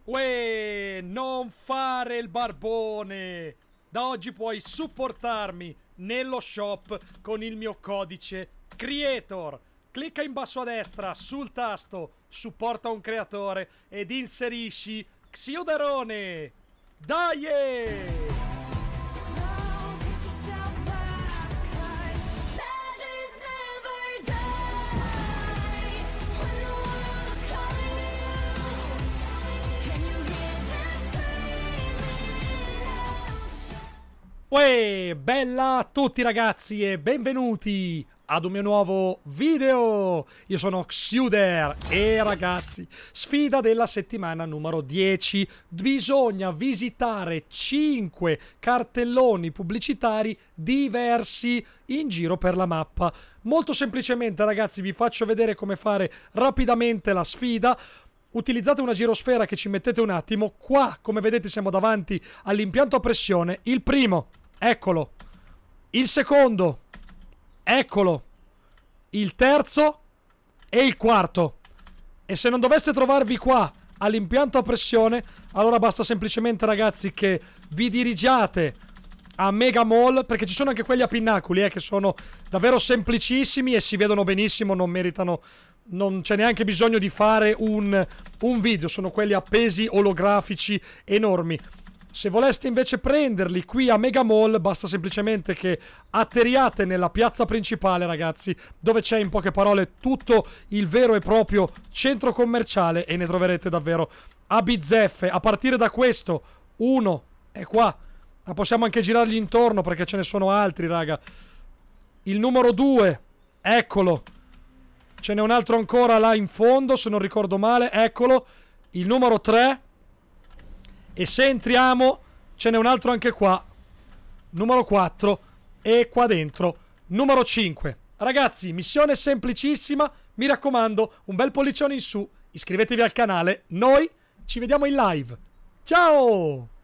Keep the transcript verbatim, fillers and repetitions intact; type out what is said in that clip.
Uè, non fare il barbone! Da oggi puoi supportarmi nello shop con il mio codice Creator. Clicca in basso a destra sul tasto Supporta un creatore ed inserisci Xiuderone! Dai! Uè, bella a tutti ragazzi e benvenuti ad un mio nuovo video. Io sono Xiuder e ragazzi, sfida della settimana numero dieci. Bisogna visitare cinque cartelloni pubblicitari diversi in giro per la mappa. Molto semplicemente ragazzi vi faccio vedere come fare rapidamente la sfida. Utilizzate una girosfera che ci mettete un attimo. Qua, come vedete, siamo davanti all'impianto a pressione. Il primo, eccolo. Il secondo, eccolo. Il terzo e il quarto. E se non doveste trovarvi qua all'impianto a pressione, allora basta semplicemente, ragazzi, che vi dirigiate a Mega Mall, perché ci sono anche quelli a pinnacoli, eh, che sono davvero semplicissimi e si vedono benissimo, non meritano... Non c'è neanche bisogno di fare un, un video, sono quelli appesi olografici enormi. Se voleste invece prenderli qui a Mega Mall, basta semplicemente che atterriate nella piazza principale, ragazzi, dove c'è in poche parole tutto il vero e proprio centro commerciale e ne troverete davvero a bizzeffe. A partire da questo, uno è qua, ma possiamo anche girargli intorno perché ce ne sono altri, raga. Il numero due, eccolo. Ce n'è un altro ancora là in fondo, se non ricordo male, eccolo, il numero tre. E se entriamo, ce n'è un altro anche qua, numero quattro, e qua dentro, numero cinque. Ragazzi, missione semplicissima, mi raccomando, un bel pollicione in su, iscrivetevi al canale, noi ci vediamo in live. Ciao!